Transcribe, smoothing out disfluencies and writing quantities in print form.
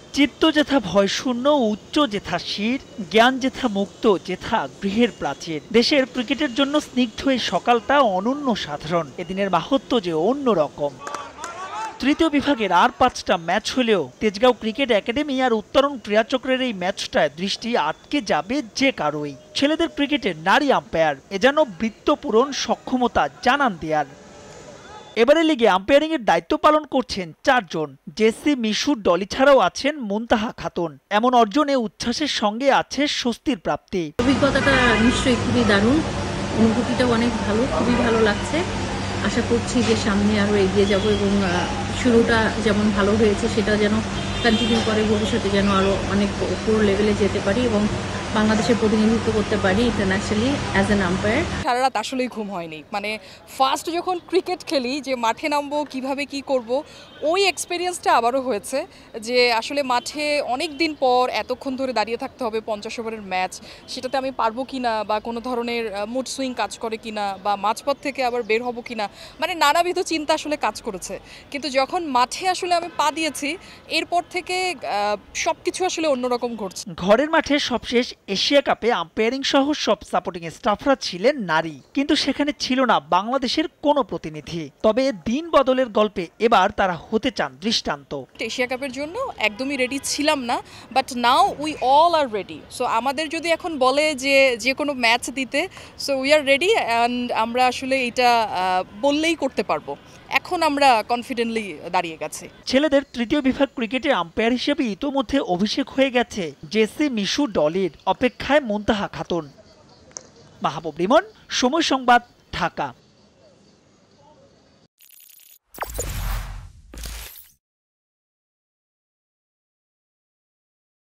চিত্ত যেথা ভয়শূন্য, উচ্চ যেথা শির, জ্ঞান যেথা মুক্ত, যেথা গৃহের প্রাচীর। দেশের ক্রিকেটের জন্য স্নিগ্ধ এই সকালটা অনন্য সাধারণ। এদিনের মাহাত্ম্য যে অন্যরকম। তৃতীয় বিভাগের আর ৫টা ম্যাচ হলেও তেজগাঁও ক্রিকেট একাডেমি আর উত্তরণ ক্রীড়াচক্রের এই ম্যাচটায় দৃষ্টি আটকে যাবে যে কারোই। ছেলেদের ক্রিকেটের নারী আম্পায়ার এ যেন বৃত্তপূরণ সক্ষমতা জানান দেয়ার। এবারে লিগে আম্পায়ারিং এর দায়িত্ব পালন করছেন ৪ জন। জেসি, মিশু, ডলি ছাড়াও আছেন মুনতাহা খাতুন। এমন অর্জনে উচ্ছ্বাসের সঙ্গে আছে স্বস্তির প্রাপ্তি। অভিজ্ঞতাটা নিশ্চয়ই খুবই দারুণ, অনুভূতিটা অনেক ভালো, খুবই ভালো লাগছে। আশা করছি যে সামনে আরও এগিয়ে যাব এবং শুরুটা যেমন ভালো হয়েছে সেটা যেন কন্টিনিউ করে, ভবিষ্যতে যেন আরও অনেক উপর লেভেলে যেতে পারি এবং বাংলাদেশের প্রতিনিধিত্ব করতে পারি ইন্টারন্যাশনালি অ্যাজ অ্যান আম্পায়ার। সারা রাত আসলেই ঘুম হয়নি। মানে ফার্স্ট যখন ক্রিকেট খেলি, যে মাঠে নামবো, কিভাবে কি করব, ওই এক্সপিরিয়েন্সটা আবারও হয়েছে। যে আসলে মাঠে অনেক দিন পর এতক্ষণ ধরে দাঁড়িয়ে থাকতে হবে 50 ওভারের ম্যাচ, সেটাতে আমি পারবো কিনা, বা কোনো ধরনের মুড সুইং কাজ করে কিনা, বা মাঝপথ থেকে আবার বের হব কিনা, মানে নানাবিধ চিন্তা আসলে কাজ করেছে। কিন্তু যখন মাঠে আসলে আমি পা দিয়েছি, এরপর থেকে সব কিছু আসলে অন্যরকম ঘটছে। ঘরের মাঠে সবশেষ এশিয়া কাপে আম্পায়ারিং সহ সব সাপোর্টিং স্টাফরা ছিলেন নারী, কিন্তু সেখানে ছিল না বাংলাদেশের কোনো প্রতিনিধি। তবে দিন বদলের গল্পে এবার তারা হতে চান দৃষ্টান্ত। এশিয়া কাপের জন্য একদমই রেডি ছিলাম না, but now we all are ready. So আমাদের যদি এখন বলে যে কোনো ম্যাচ দিতে, so we are ready and আমরা আসলে এটা বললেই করতে পারবো। এখন আমরা কনফিডেন্টলি দাঁড়িয়ে গেছি। ছেলেদের তৃতীয় বিভাগ ক্রিকেটে আম্পায়ার হিসেবে ইতোমধ্যে অভিষেক হয়ে গেছে জেসি, মিশু, ডলির। অপেক্ষায় মুনতাহা খাতুন। মাহবুব রিমন, সময় সংবাদ, ঢাকা।